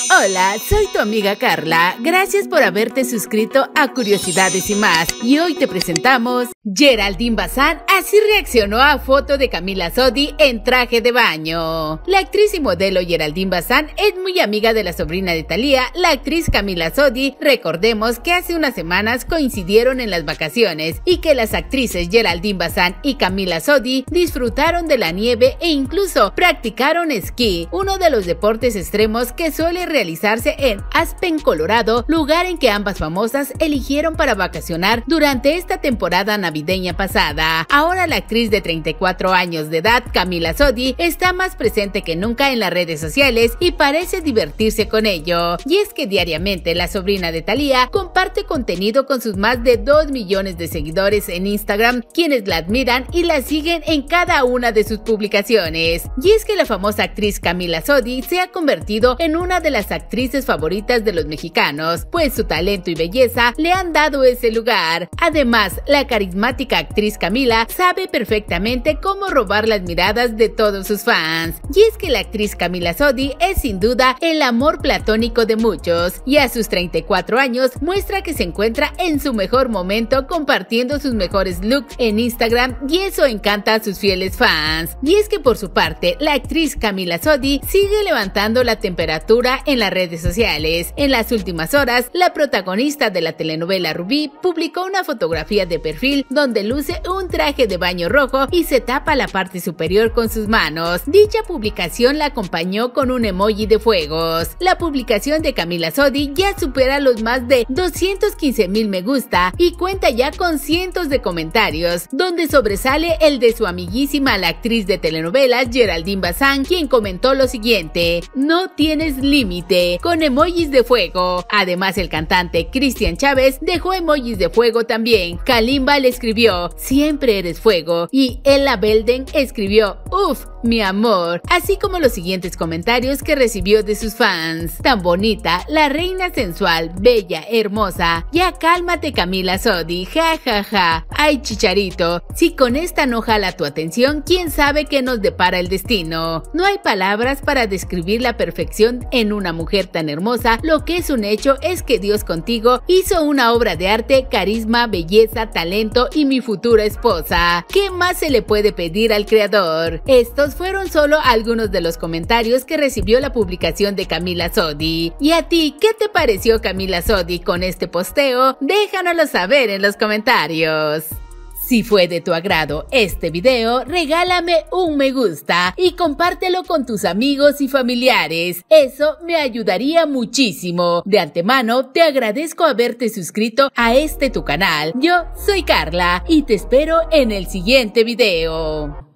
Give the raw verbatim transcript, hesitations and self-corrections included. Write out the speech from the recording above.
Hola, soy tu amiga Carla. Gracias por haberte suscrito a Curiosidades y Más. Y hoy te presentamos Geraldine Bazán. Así reaccionó a foto de Camila Sodi en traje de baño. La actriz y modelo Geraldine Bazán es muy amiga de la sobrina de Thalía, la actriz Camila Sodi. Recordemos que hace unas semanas coincidieron en las vacaciones y que las actrices Geraldine Bazán y Camila Sodi disfrutaron de la nieve e incluso practicaron esquí, uno de los deportes extremos que suele realizarse en Aspen, Colorado, lugar en que ambas famosas eligieron para vacacionar durante esta temporada navideña pasada. Ahora la actriz de treinta y cuatro años de edad, Camila Sodi, está más presente que nunca en las redes sociales y parece divertirse con ello. Y es que diariamente la sobrina de Thalía comparte contenido con sus más de dos millones de seguidores en Instagram, quienes la admiran y la siguen en cada una de sus publicaciones. Y es que la famosa actriz Camila Sodi se ha convertido en una de las actrices favoritas de los mexicanos, pues su talento y belleza le han dado ese lugar. Además, la carismática actriz Camila sabe perfectamente cómo robar las miradas de todos sus fans. Y es que la actriz Camila Sodi es sin duda el amor platónico de muchos, y a sus treinta y cuatro años muestra que se encuentra en su mejor momento compartiendo sus mejores looks en Instagram, y eso encanta a sus fieles fans. Y es que por su parte, la actriz Camila Sodi sigue levantando la temperatura en las redes sociales. En las últimas horas, la protagonista de la telenovela Rubí publicó una fotografía de perfil donde luce un traje de baño rojo y se tapa la parte superior con sus manos. Dicha publicación la acompañó con un emoji de fuegos. La publicación de Camila Sodi ya supera los más de doscientos quince mil me gusta y cuenta ya con cientos de comentarios, donde sobresale el de su amiguísima la actriz de telenovelas Geraldine Bazán, quien comentó lo siguiente: "No tienes límite", con emojis de fuego. Además, el cantante Cristian Chávez dejó emojis de fuego también. Kalimba le escribió: "Siempre eres fuego", y Ella Belden escribió: "Uf, mi amor", así como los siguientes comentarios que recibió de sus fans: "Tan bonita, la reina sensual, bella, hermosa, ya cálmate Camila Sodi, ja ja ja, ay Chicharito, si con esta no jala tu atención, quién sabe qué nos depara el destino". No hay palabras para describir la perfección en una mujer tan hermosa. Lo que es un hecho es que Dios contigo hizo una obra de arte, carisma, belleza, talento y mi futura esposa. ¿Qué más se le puede pedir al creador? Estos fueron solo algunos de los comentarios que recibió la publicación de Camila Sodi. ¿Y a ti qué te pareció Camila Sodi con este posteo? Déjanoslo saber en los comentarios. Si fue de tu agrado este video, regálame un me gusta y compártelo con tus amigos y familiares. Eso me ayudaría muchísimo. De antemano, te agradezco haberte suscrito a este tu canal. Yo soy Carla y te espero en el siguiente video.